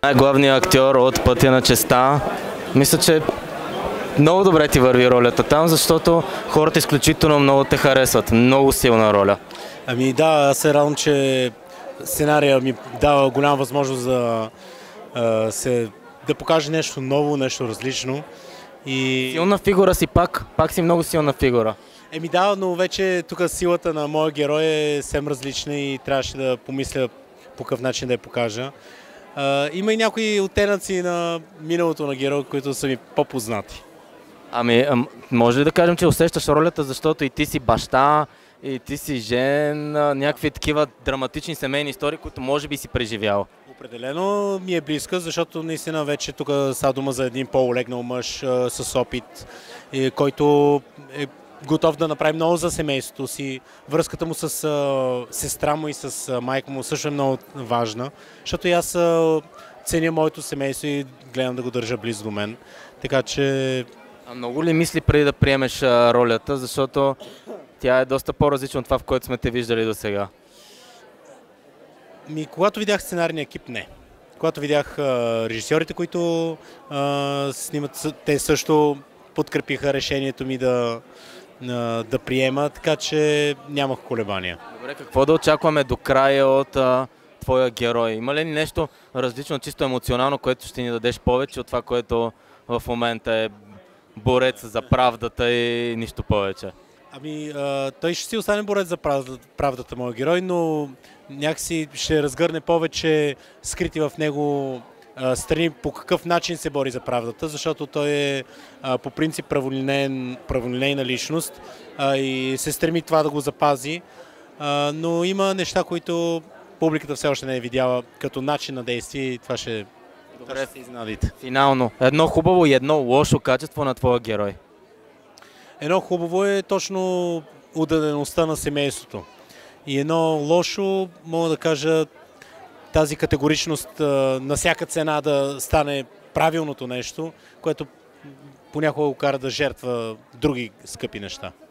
Най-главният актьор от Пътя на честта. Мисля, че много добре ти върви ролята там, защото хората изключително много те харесват. Много силна роля. Ами да, аз се радвам, че сценария ми дава голяма възможност да покаже нещо ново, нещо различно. Силна фигура си пак си много силна фигура. Еми да, но вече тук силата на моя герой е съвсем различна и трябваше да помисля по какъв начин да я покажа. Има и някои оттенъци на миналото на героя, които са ми по-познати. Може ли да кажем, че усещаш ролята, защото и ти си баща, и ти си жен, някакви такива драматични семейни истории, които може би си преживял? Определено ми е близка, защото наистина вече тук става дума за един по-олегнал мъж с опит, който е готов да направи много за семейството си. Връзката му с сестра му и с майка му също е много важна, защото аз ценя моето семейство и гледам да го държа близо до мен. Така че... А много ли мисли преди да приемеш ролята, защото тя е доста по-различна от това, в което сме те виждали до сега? Когато видях сценарния екип, не. Когато видях режисьорите, които снимат, те също подкрепиха решението ми да приема, така че нямах колебания. Добре, какво да очакваме до края от твоя герой? Има ли нещо различно, чисто емоционално, което ще ни дадеш повече от това, което в момента е борец за правдата и нищо повече? Той ще си остане борец за правдата, моя герой, но някакси ще разгърне повече скрити в него страни по какъв начин се бори за правдата, защото той е по принцип праволинейна личност и се стреми това да го запази, но има неща, които публиката все още не е видяла като начин на действие и това ще се изненадите. Финално, едно хубаво и едно лошо качество на твоя герой. Едно хубаво е точно отдадеността на семейството. И едно лошо, мога да кажа, тази категоричност на всяка цена да стане правилното нещо, което понякога го кара да жертва други скъпи неща.